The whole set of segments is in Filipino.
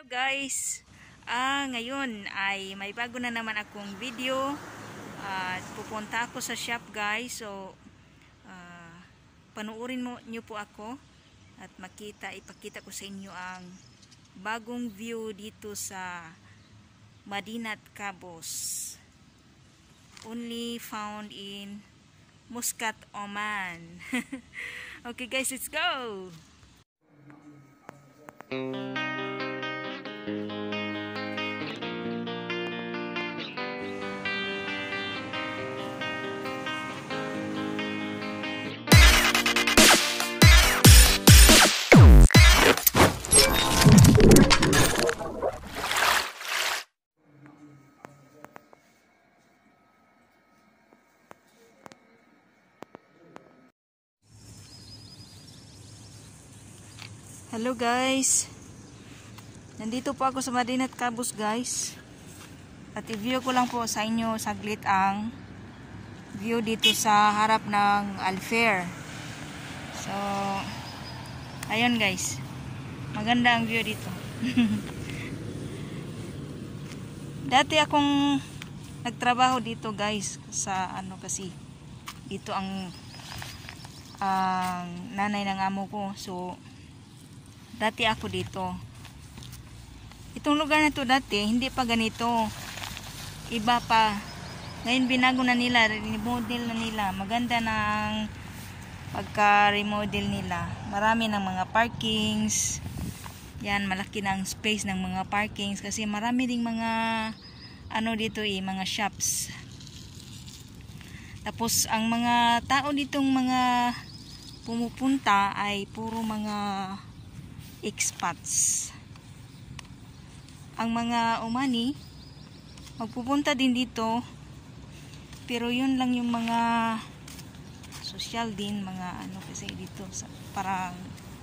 guys, ngayon ay may bago na naman akong video. Pupunta ako sa shop guys. So panuorin niyo po ako at ipakita ko sa inyo ang bagong view dito sa Madinat Cabos. Only found in Muscat, Oman. Okay guys, let's go. Hello guys, nandito po ako sa Madinat Cabos guys, at i-view ko lang po sa inyo saglit ang view dito sa harap ng Alfair. So ayun guys, maganda ang view dito. Dati akong nagtrabaho dito guys sa kasi dito ang nanay ng amo ko. So dati ako dito. Itong lugar na to dati, hindi pa ganito. Iba pa. Ngayon binago na nila, remodel na nila. Maganda ng pagka-remodel nila. Marami ng mga parkings. Yan, malaki na ang space ng mga parkings. Kasi marami ding mga, dito mga shops. Tapos, ang mga tao ditong mga pumupunta ay puro mga expats. Ang mga umani magpupunta din dito, pero yun lang yung mga social din, mga kasi dito parang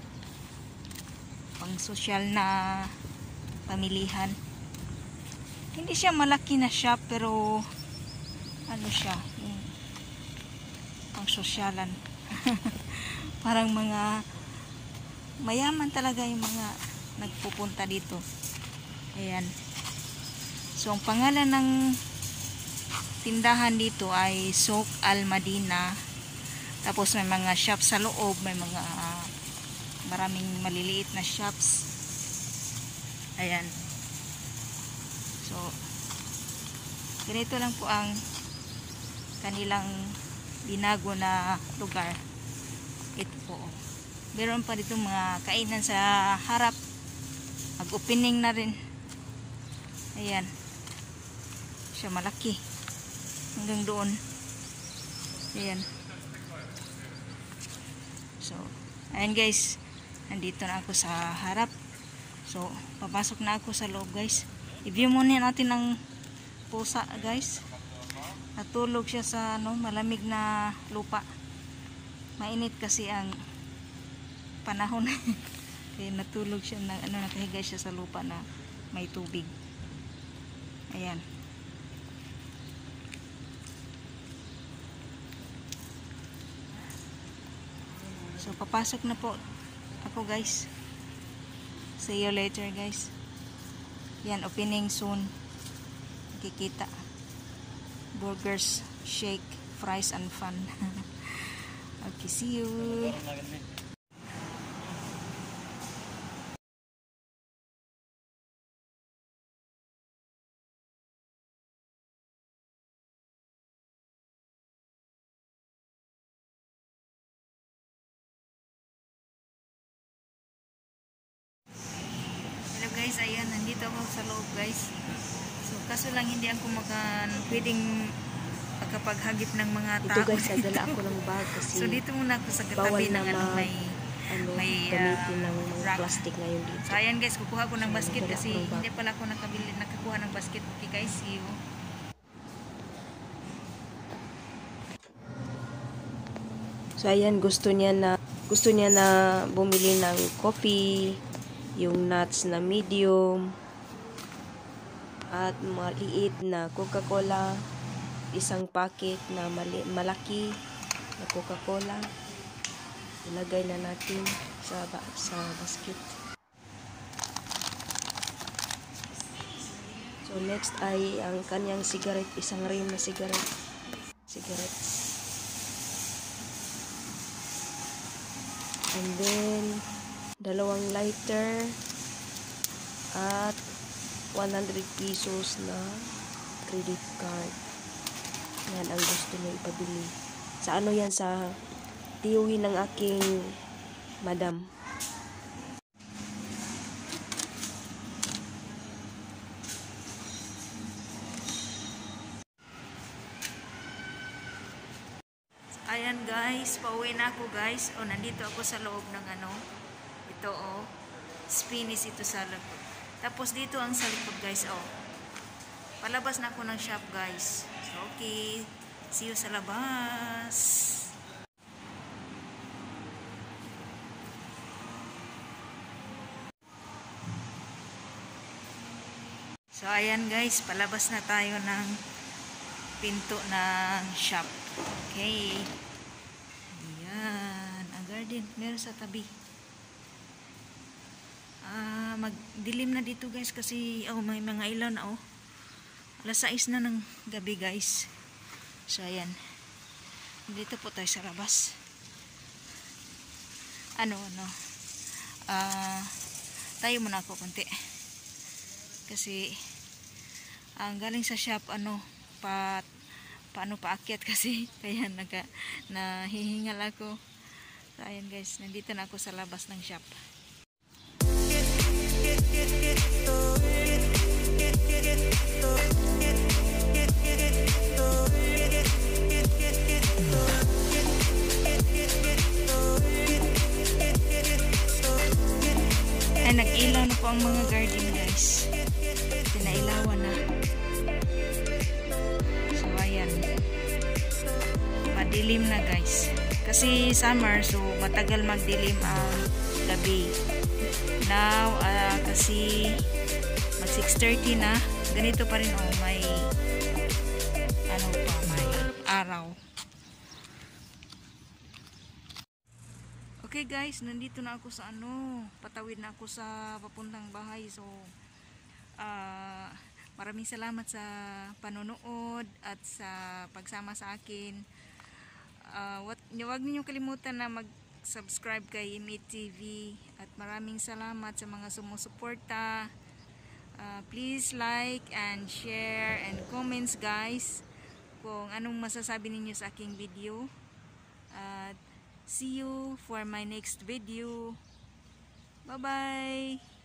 pang social na pamilihan. Hindi siya malaki na shop, pero siya yung pang sosyalan. Parang mga mayaman talaga yung mga nagpupunta dito. Ayan. So ang pangalan ng tindahan dito ay Souk Al Madina. Tapos may mga shops sa loob, may mga maraming maliliit na shops. Ayan. So ganito lang po ang kanilang binago na lugar. Ito po. Meron pa dito mga kainan sa harap. Mag-opening na rin. Ayan. Siya malaki. Hanggang doon. Ayan. So, ayan guys. Nandito na ako sa harap. So, papasok na ako sa loob guys. I-view muna natin ang pusa guys. Natulog siya sa malamig na lupa. Mainit kasi ang panahon. Kaya natulog siya na nakahiga siya sa lupa na may tubig. Ayan. So papasok na po ako guys. See you later guys. Yan, opening soon. Kikita. Burgers, shake, fries and fun. Okay, see you. Guys, ayan, nandito ako sa loob guys. So kaso lang hindi ako pwedeng pagkapaghagip ng mga tao. Ito guys, nagdala ako ng bag kasi so dito muna ako sa katabi ng may gamitin ng mga plastic ngayon dito. So ayan guys, kukuha ko ng basket kasi hindi pala ako nakakuha ng basket. Okay guys, see you. So ayan, gusto niya na bumili ng coffee, yung nuts na medium, at maliit na Coca-Cola, isang packet na malaki na Coca-Cola. Ilagay na natin sa basket. next ay ang kanyang cigarette, isang rim na cigarette. And then, dalawang lighter at 100 pesos na credit card. Yan ang gusto niya ipabili. Sa ano yan? Sa tiyuhin ng aking madam. Ayan guys, pauwi na ako guys. O, nandito ako sa loob ng ano. Ito Spinnis ito sa likod. Tapos dito ang sa likod guys, palabas na ako ng shop guys. So, okay. See you sa labas. So, ayan guys, palabas na tayo ng pinto ng shop. Okay. Ayan, ang garden. Meron sa tabi. Magdilim na dito guys kasi may mga ilaw na alas 6 na ng gabi guys. So ayan, dito po tayo sa labas. Tayo muna ako konti kasi galing sa shop paano paakyat kasi kaya nahihingal ako. So ayan guys, nandito na ako sa labas ng shop. Ay, nag-ilaw na po ang mga garden guys. Pinailawan na. So ayan, madilim na guys kasi summer, so matagal magdilim ang gabi. Now, kasi mag 6:30 na, ganito pa rin may may araw. Okay guys, nandito na ako sa patawid na ako sa papuntang bahay. So, maraming salamat sa panonood at sa pagsama sa akin. Huwag niyo kalimutan na mag-subscribe kay Imit TV at maraming salamat sa mga sumusuporta. Please like and share and comments guys kung anong masasabi ninyo sa aking video. At see you for my next video. Bye bye.